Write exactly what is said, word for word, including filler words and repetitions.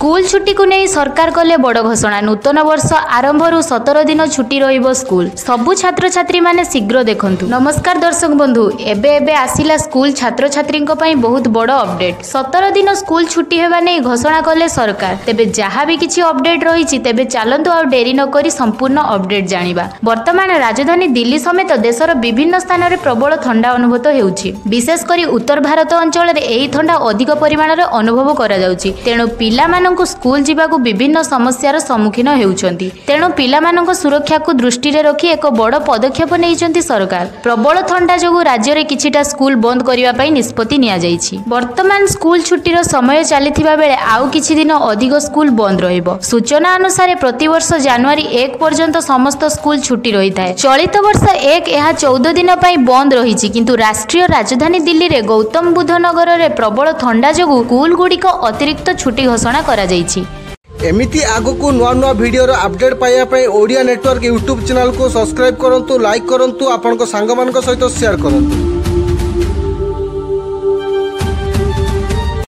School छुट्टी को नहीं सरकार कले बड़ घोषणा। नूतन वर्ष आरंभ सतर दिन छुट्टी रहिबो स्कूल। सबु छात्र छात्री माने शीघ्र देखंतु। नमस्कार दर्शक बंधु, एबे एबे आसिला स्कूल छात्र छात्री पई बहुत बड़ अपडेट। सतर दिन स्कूल छुट्टी हेबा नै घोषणा कले सरकार। तेबे जहाँ भी किछि अपडेट रहिछि तेबे चलंतु आ डेरी न करी संपूर्ण अपडेट जानिबा। वर्तमान राजधानी दिल्ली समेत देशर विभिन्न स्थान रे प्रबल ठंडा अनुभूत हेउछि। विशेष करी उत्तर भारत अंचल रे एही ठंडा अधिक परिमाण रे अनुभव करा जाउछि। तेणु पिला माननकु स्कूल जिबाकु विभिन्न समस्यार सम्मुखीन हेउछंती। तेणु पिला माननक सुरक्षा को दृष्टि रे रखी एक बड़ पदक्षेप नेइछंती सरकार। प्रबल ठंडा जोगु राज्य रे किछिटा स्कूल बंद करिवा पई निष्पत्ति निया जाइछि। वर्तमान स्कूल छुट्टीर समय चलिथिबा बेले आउ किछि दिन अधिक स्कूल बंद रहिबो। सूचना अनुसार प्रतिवर्ष जनवरी एक पर्यंत समस्त स्कूल छुट्टी रहिथाय। चलित वर्ष एक एहा चौदह दिन पई बंद रहिछि, किंतु राष्ट्रीय राजधानी दिल्ली रे गौतम बुद्ध नगर रे प्रबल ठंडा जोगु स्कूल गुड़िक अतिरिक्त छुट्टी घोषणा करा जाइछि। एमिति आगको नुआ नुआ वीडियो अपडेट पाइबा ओडिया नेटवर्क यूट्यूब चैनल को सब्सक्राइब करंतु, लाइक करंतु, आपन को सांग मान सहित शेयर करंतु।